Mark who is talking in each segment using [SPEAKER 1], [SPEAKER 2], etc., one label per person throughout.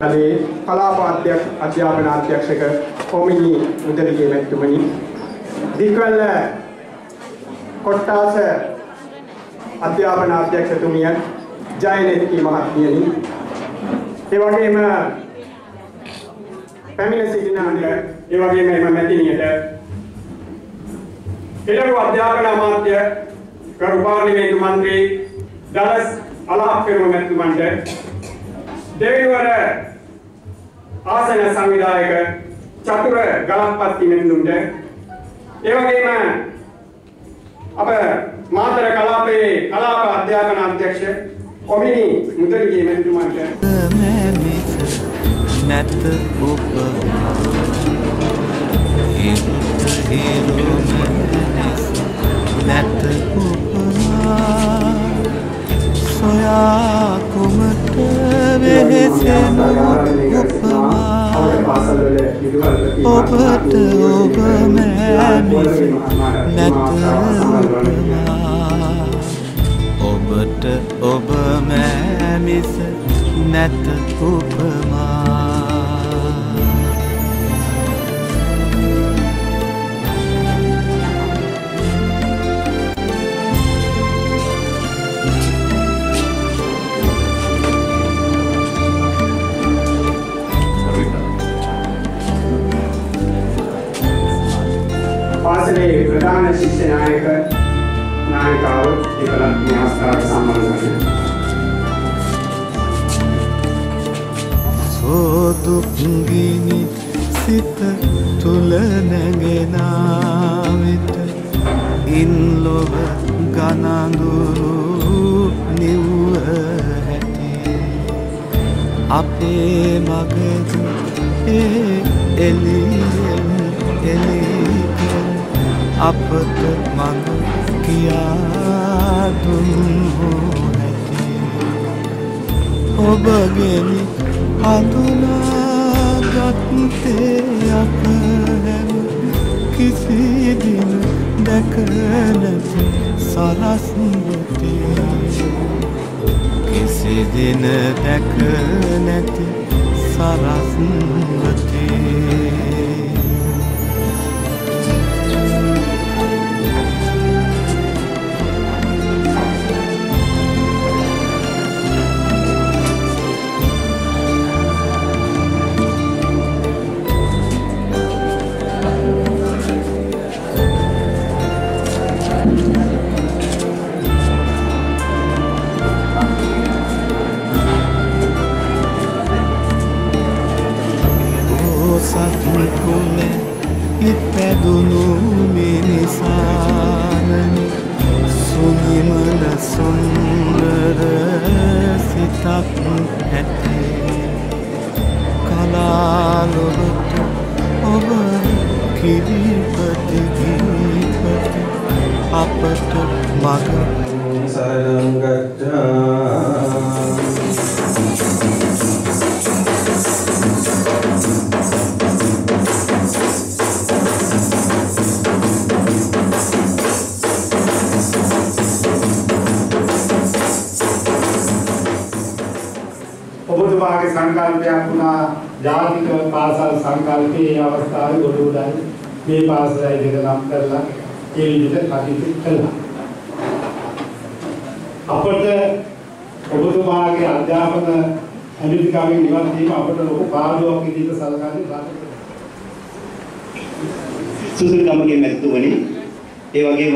[SPEAKER 1] අනේ කලාප අධ්‍යාපන අධ්‍යක්ෂක කොමිනි මුදලිගේ මැතිතුමනි දික්වල කොට්ටාස අධ්‍යාපන අධ්‍යක්ෂතුමිය ජයනෙත්ති මහත්මියනි ඒ වගේම පැමිණ සිටින ඒ වගේම එම මැතිණියට එළඹ අධ්‍යාපන අමාත්‍ය ගරු පාර්ලිමේන්තු මන්ත්‍රී දලස් අලහප්පෙරුම මැතිතුමන්ට දෙවිවර ආසන සංවිධායක චතුර ගලප්පත්ති මෙන්නුන්ට ඒ වගේම අප මාතර කලාපයේ කලාප අධ්‍යාපන අධ්‍යක්ෂ කොමිනි මුදලිගේ මැතිතුමන්ට නැත ඔබ නැත සොයා කුමට වෙහෙසෙන උපමා ඔබට ඔබ මැමිස නැත ඔබට ඔබ මැමිස නැත උපමා පාසලේ ප්‍රධාන ශිෂ්‍ය නායකාව ඒකලත් මේ අවස්ථාවට සම්බන්ධ වෙනවා. සෝදුක්ගිනි සිත තුල නැගෙන විට ඉන්ලොව ගනඳුරු නිව්ව ඇති අපේ මගද එලි අපට මඟ කියා දුන්නු නැති ඔබගෙන හඳුනාගත්තේ අප හැම කිසි දින දැක නැති සලස්වති කිසි දින දැක නැති සලස්වති ඉපැදුණු මිනිසානනි සුනිමන සුන්දර සිතක් ඇති කලාලොවට ඔබ කිරිපති ගීපති අපට මග සරණං ගච්ඡාමි ඔබතුමාගේ සංකල්පයක් වුණා ජාතික පාසල් සංකල්පයේ අවස්ථාවේ ගොඩුඩයි මේ පාසලයි දෙක නම් කරලා ඒ විදිහට කටයුතු කළා. අපට ඔබතුමාගේ අධ්‍යාපන අනිත්‍යකාමී නිවන් දීම අපට ලොකු පාඩුවක් විදිහට සලකන්නේ රටට.
[SPEAKER 2] සුසිල්කමගේ මැතිතුමනි ඒ වගේම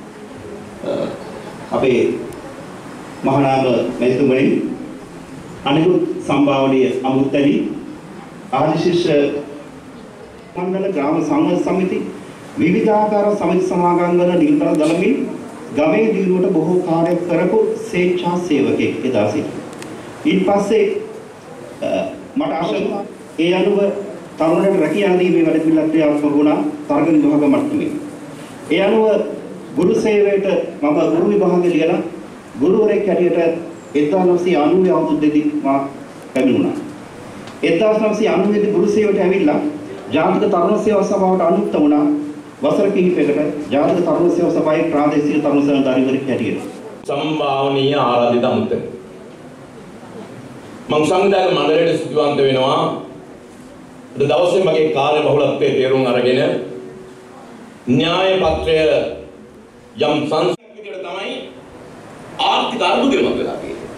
[SPEAKER 2] අපේ මහානාම මැතිතුමනි අනිකුත් සම්භාවනීය අමුත්තනි ආදිශිෂ්‍ය මණ්ඩල ග්‍රාම සංවර්ධන සමිති විවිධාකාර සමිති සමාගම් වල නිරතව දළමින් ගමේ දියුණුවට බොහෝ කාර්ය කරපු ස්වේච්ඡා සේවකෙක් එදා සිට. ඊට පස්සේ මට ආශාවක් ඒ අනුව තරුණයට රැකියාව දීමේ වැඩ පිළිවෙලක් ක්‍රියාත්මක වුණා තරග විභාග මට්ටමේ. ඒ අනුව ගුරු සේවයට මම ගුරු විභාගෙ ලියලා ගුරුවරයෙක් හැටියට 1990 අවුරුද්දේදී මා පැමිණුණා. 1990 දී ගුරු සේවයට ඇවිල්ලා ජාතික තරුණ සේවා සභාවට අනුයුක්ත වුණා. වසර කිහිපයකට ජාතික තරුණ සේවා සභාවේ ප්‍රාදේශීය තරුණ සේවාධාරීවරයෙක් හැටියට.
[SPEAKER 3] සම්භාවනීය ආරාධිත අමුත්තනි. මම සංවිධායක මණ්ඩලයට ස්තුතිවන්ත වෙනවා. අද දවසේ මගේ කාර්ය බහුලත්වයේ තේරුම් අරගෙන න්‍යාය පත්‍රය යම් සංස්කෘතියක් විදිහට තමයි ආර්ථික අර්බුදයක් වෙලා තියෙන්නේ.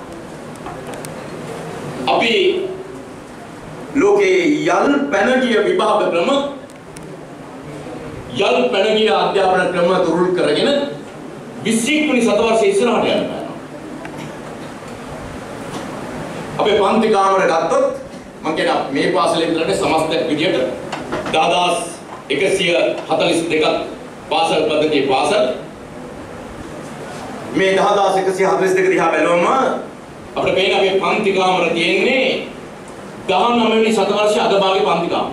[SPEAKER 3] අපි ලෝකේ යල් පැනගිය විභාග ක්‍රම යල් පැනගිය අධ්‍යාපන ක්‍රම තුරුල් කරගෙන 21 වෙනි සතවර්ෂයේ ඉස්සරහට යනවා. අපේ පන්ති කාමර ගත්තොත් මම කියන මේ පාසලේ විතරනේ සමස්තයක් විදියට 10142ක් පාසල් පද්ධතියේ පාසල් මේ 10142 දිහා බැලුවම අපිට පේන අපේ පන්ති කාමර තියෙන්නේ 19 වෙනි සතවර්ෂයේ අග භාගයේ පන්ති කාමර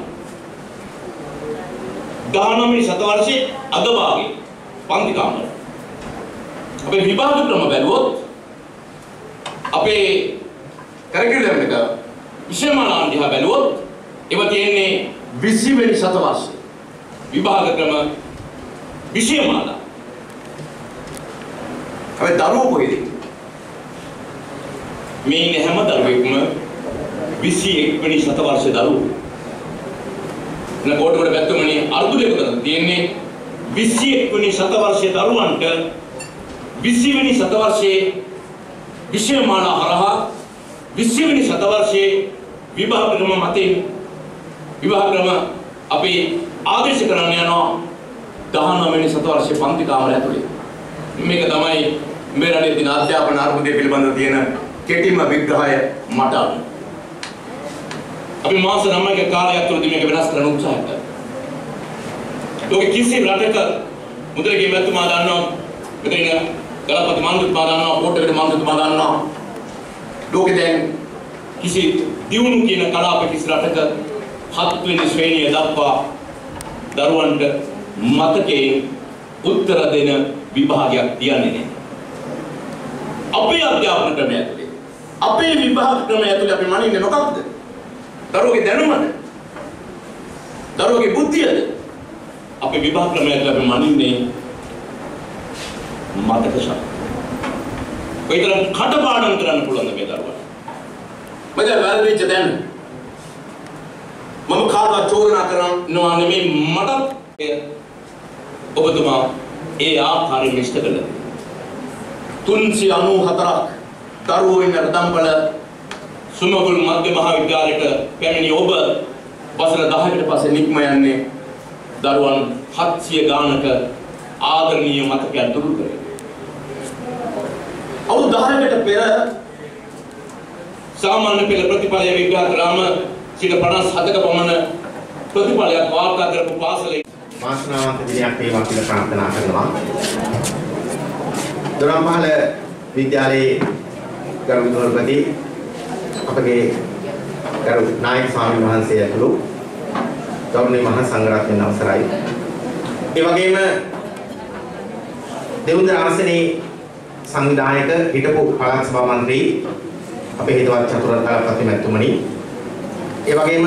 [SPEAKER 3] 19 වෙනි සතවර්ෂයේ අග භාගයේ පන්ති කාමර අපේ විභාග ක්‍රම බැලුවොත් අපේ කරිකියුලම් එක විෂයමාලාන් දිහා බැලුවොත් ඒව තියෙන්නේ 20 වෙනි සතවර්ෂයේ විභාග ක්‍රම විෂයමාලා අපේ දරුවෝ කොහෙද මේ ඉන්නේ හැම දරුවෙක්ම 21 වෙනි සතවර්ෂයේ දරුවෝ නකොටකට පැත්තමනේ අර්බුදයක තියෙන්නේ 21 වෙනි සතවර්ෂයේ දරුවන්ට 20 වෙනි සතවර්ෂයේ විෂයමාලා හරහා 20 වෙනි සතවර්ෂයේ විභාග ක්‍රම මතින් විභාග ක්‍රම අපි ආදේශ කරන්න යනවා 19 වෙනි සතවර්ෂයේ පන්ති කාමරය ඇතුලේ. මේක තමයි මේ රටේ තියෙන අධ්‍යාපන අර්බුදය පිළිබඳව තියෙන කෙටිම විග්‍රහය මට. අපි මාස 9ක කාලයක් තුළදී මේක වෙනස් කරන්න උත්සාහ කළා. ලෝකෙ කිසි රටක මුද්‍රකයේ මැතිතුමා දන්නවා මෙතන ගලපති මන්ත්‍රීතුමා දන්නවා කෝට්ටේකට මන්ත්‍රීතුමා දන්නවා ලෝකෙ දැන් කිසි දියුණු කියන කලාප කිසි රටක 7 වෙනි ශ්‍රේණිය දක්වා දරුවන්ට මතකයේ උත්තර දෙන විභාගයක් තියන්නේ නැහැ. අපේ අධ්‍යාපන ක්‍රමය ඇතුලේ අපේ විභාග ක්‍රමය ඇතුලේ අපි මනින්නේ මොකක්ද? දරුවගේ දැනුමද? දරුවගේ බුද්ධියද? අපේ විභාග ක්‍රමය ඇතුලේ අපි මනින්නේ මතක ශක්තිය. කොයිතරම් කටපාඩම් කරන්න පුළුවන්ද මේ දරුවා? මම වැරදිච්ච දැන් මම කාටවත් චෝදනා කරනවා නෙමෙයි මට ඔබතුමා ඒ ආකාරයෙන් ඉෂ්ට කළා. 394ක් දරුවෝ ඉන්න රදම්පල සුමගුල් මධ්‍ය මහාවිද්‍යාලයට පැමිණි ඔබ වසර 10කට පස්සේ නික්ම යන්නේ දරුවන් 700 ගානක ආදරණීය මතකයන් දුරු කරේ. අවුරුදු 10කට පෙර සාමාන්‍ය පෙළ ප්‍රතිඵලය විග්‍රහ කරාම 57ක පමණ ප්‍රතිඵලයක් වාර්තා කරපු පාසලේ
[SPEAKER 4] වාසනාවන්ත දිනයක් වේවා කියලා ප්‍රාර්ථනා කරනවා. දොරම්පහළ විද්‍යාලයේ ගරු විදුහල්පති අපගේ ගරු නායක ස්වාමීන් වහන්සේ ඇතුළු ගෞරවනීය මහා සංඝරත්නයන් අවසරයි. ඒ වගේම දෙවුන්දර ආසනයේ සංවිධායක හිටපු පළාත් සභා මන්ත්‍රී අපේ හිතවත් චතුරාර්ය මැතිතුමනි, ඒ වගේම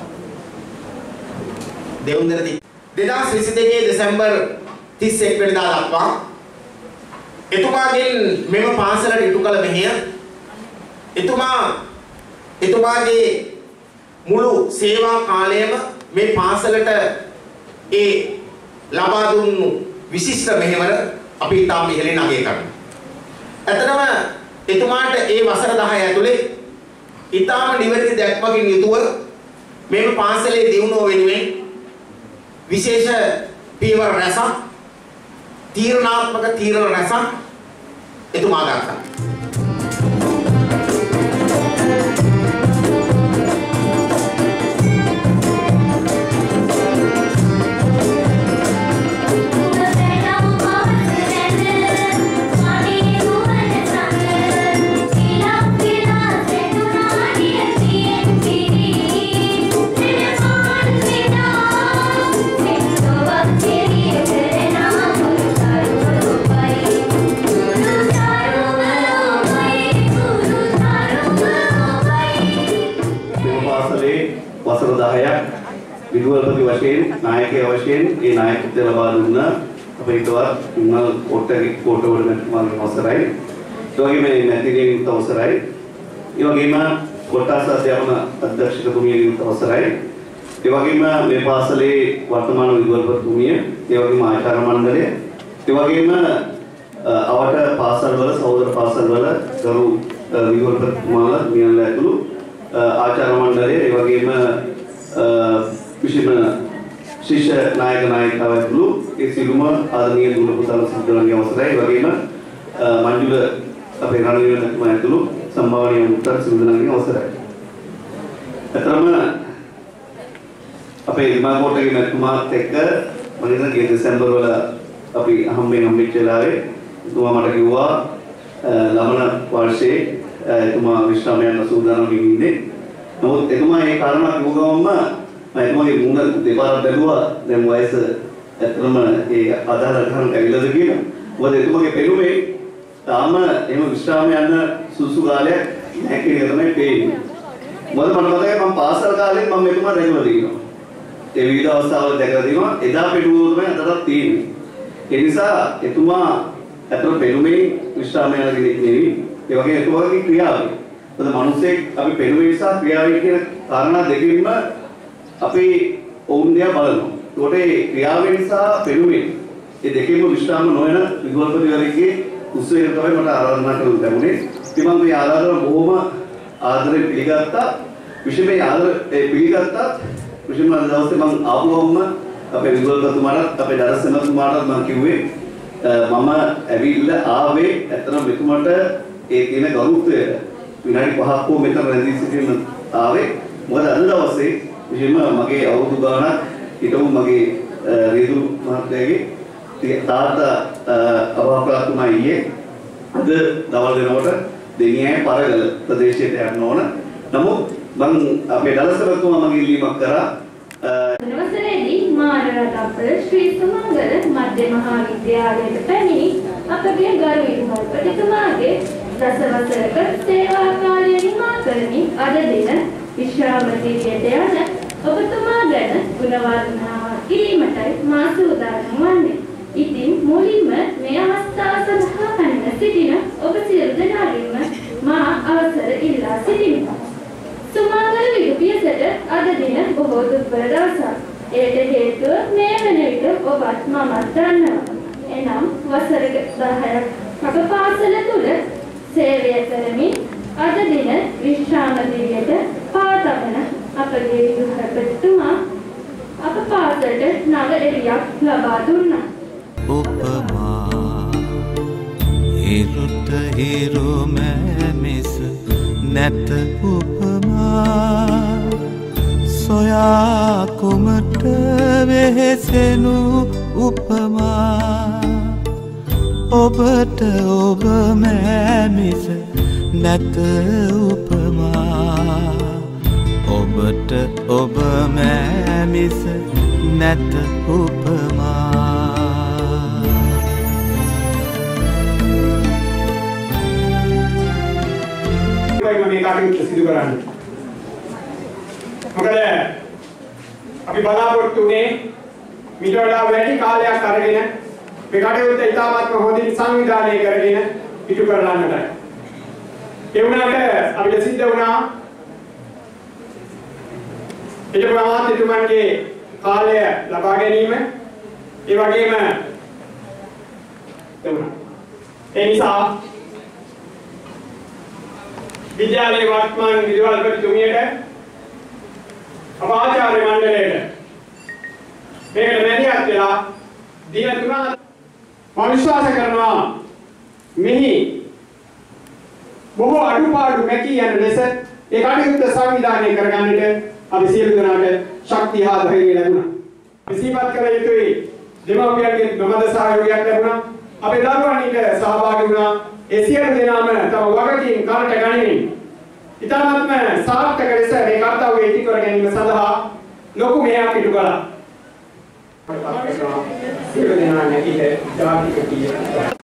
[SPEAKER 4] දෙවුන්දර 2022 දෙසැම්බර් 31 වෙනිදා දක්වා එතුමාගෙන් මෙම පාසලට ඉටු කළ මෙහෙය එතුමාගේ මුළු සේවා කාලයම මේ පාසලට ඒ ලබා දුන්නු විශිෂ්ට මෙහෙවර අපි ඉතාම ඉහළින් අගය කරනවා. ඇත්තටම එතුමාට ඒ වසර 10 ඇතුලේ ඉතාම නිවැරදි දැක්මකින් යුතුව මේ පාසලේ දියුණුව වෙනුවෙන් විශේෂ පියවර රැසක් තීරණාත්මක තීරණ රැසක් එතුමා ගත්තා.
[SPEAKER 2] වසර 10ක් විදුහල්පති වශයෙන් නායකයා වශයෙන් ඒ නායකත්වය ලබා දුන්න අපේ හිතවත් මුල් කොටවල මම අවසරයි. ඒ වගේම මැතිරියන් අවසරයි. ඒ වගේම
[SPEAKER 5] කොටස් අධ්‍යාපන අධ්‍යක්ෂකතුමියගේ අවසරයි. ඒ වගේම මේ පාසලේ වර්තමාන විදුහල්පතිතුමිය, ඒ වගේම ආචාර්ය මණ්ඩලය, ඒ වගේම අවට පාසල්වල සහෝදර පාසල්වල ගරු විදුහල්පතිතුමාලා නියමලා ඇතුළු ආචාර්ය මණ්ඩලය, ඒ වගේම විශේෂ ශිෂ්‍ය නායක නායිකාව ඇතුළු ඒ සිළුම ආදරණීය දුර පුතාලා සිද්ධාන්ගේ අවසරයි. ඒ වගේම මංජුල අපේ රණවීර මහත්මයා ඇතුළු සම්මානීය මුත්තර සිද්ධාන්ගේ අවසරයි. අතරම අපේ විමාකෝටගේ මහත්මයාත් එක්ක මම හිතන්නේ ගිය දෙසැම්බර් වල අපි හම්බෙච්ච වෙලාවේ එතුමා මට කිව්වා ළමන වර්ෂයේ එතුමා විශ්‍රාම යන සූදානම් ඉන්නේ. නමුත් එතුමා ඒ කාරණා කිව්ව ගමන්ම මගේ මුණ දෙපාරක් බැලුවා. දැන් වයස ඇත්තටම ඒ අදාළ ගණන් කැවිලාද කියලා. මොකද එතුමාගේ පෙනුමේ තාම එහෙම විශ්‍රාම යන සුසු කාලයක් නැහැ කියලා තමයි පේන්නේ. මොකද මට මතකයි මම පාසල් කාලේ මම එතුමා දැකලා තියෙනවා. ඒ විවිධ අවස්ථාවල දැකලා තියෙනවා. එදා පෙනුම තමයි අදටත් තියෙන්නේ. ඒ නිසා එතුමා අතන පෙනුමේ විශ්‍රාම යන කෙනෙක් නෙවෙයි. ඒ වගේ එතුමාගේ ක්‍රියාවලිය. මොකද මිනිස්සෙක් අපි පෙනුමේ සහ ක්‍රියාවේ කියන කාරණා දෙකකින්ම අපි ඔවුන් දිහා බලනවා. ඒකට ඒ ක්‍රියාවෙන් සහ පෙනුමෙන් ඒ දෙකේම විශ්‍රාම නොවන විදුහල්පතිවරයෙක්ගේ උත්සවය තමයි මට ආරාධනා කරන්න ලැබුණේ. ඉතින් මම මේ ආරාධනාව බොහොම ආදරෙන් පිළිගත්තා. විශේෂයෙන් ආදරේ පිළිගත්තා. විශේෂයෙන්ම අද දවසේ මම ආපුවම අපේ විදුහල්පතිතුමාට අපේ දරසනතුමාට මම කිව්වේ මම ඇවිල්ලා ආවේ ඇත්තටම මෙතුමට ඒ තියෙන ගෞරවය විනාඩි 5ක් හෝ මෙතන රැඳී සිටින්න ආවේ. මොකද අද දවසේ විශේෂයෙන්ම මගේ අවුරුදු ගාණක් හිටපු මගේ රියදුරු මහත්තයාගේ තාත්තා අවවාකලා ඊයේ අද දවල් වෙනකොට දෙනියයි පරගල ප්‍රදේශයට යන්න ඕන. නමුත් මම අපේ දලසරතුමා මගේ ඉල්ලීමක් කරා
[SPEAKER 6] දවසේදී මාරරත්පල ශ්‍රී සුමංගල මධ්‍ය මහා විද්‍යාලයට පැමිණි අපගේ ගරු විදුහල්පතිතුමාගේ දසවසරක සේවා කාලය නිමා කරමින් අද දින විශ්‍රාමතියට යන ඔබතුමා ගැන ගුණවර්ණනාවක් කිරීමටයි මා සූදානම් වන්නේ. ඉතින් මුලින්ම මේ අවස්ථාව සඳහා පැමිණ සිටින ඔබ සියලු දෙනාගෙන්ම මා අවසර ඉල්ලා සිටිමි. සුමංගල විදුපියසට අද දින බොහෝ දුර්වල දවසක්. එයට හේතුව මේ වන විට ඔබත් මමත් දන්නවා. එනම් වසර 10ක් අප පාසල තුල සේවය කරමින් අද දින විශ්‍රාමතියට පා තබන අපගේ විදුහල්පතිතුමා අප පාසලට නව එළියක් ලබා දුන්නා.
[SPEAKER 7] උපමා හිරුට හිරු මැමිස නැත උපමා සොයා කුමට වෙහෙසෙනු උපමා ඔබට ඔබ මැමිස නැත උපමා ඔබට ඔබ මැමිස නැත උපමා
[SPEAKER 1] මේ කටයුත්ත සිදු කරන්නේ. මොකද අපි බලාපොරොත්තු වෙන්නේ මිට වඩා වැඩි කාලයක් අරගෙන මේ කටයුත්ත ඉතාමත්ම හොඳින් සංවිධානය කරගෙන ඉටු කරන්නටයි. ඒ වුණාට අපිට සිද්ධ වුණා ඊට ප්‍රමාණිතුමන්ගේ කාලය ලබා ගැනීම ඒ වගේම ඒ නිසා විද්‍යාලයේ වර්තමාන විදුහල්පතිතුමියට අප ආචාර්ය මණ්ඩලයට මේකට මැදිහත් වෙලා දින 3 මම විශ්වාස කරනවා මෙහි බොහෝ අඩුපාඩු මැකී යන ලෙස ඒ කටයුත්ත සංවිධානය කරගන්නට අපි සියලු දෙනාට ශක්තිය හා ධෛර්යය ලැබුණා. විසිපත් කළ යුතුයි දෙමව්පියන්ගේ නොමද සහයෝගයක් ලැබුණා. අපේ දරුවන් ඊට සහභාගී වුණා. ඒ සියලු දෙනාම තම වගකීම් කරට ගනිමින් ඉතාමත්ම සාර්ථක ලෙස මේ කර්තව්‍ය ඉටු කර ගැනීම සඳහා ලොකු මෙහෙයක් ඉටු කළා. සියලු දෙනා නැගිට ජාතික කීය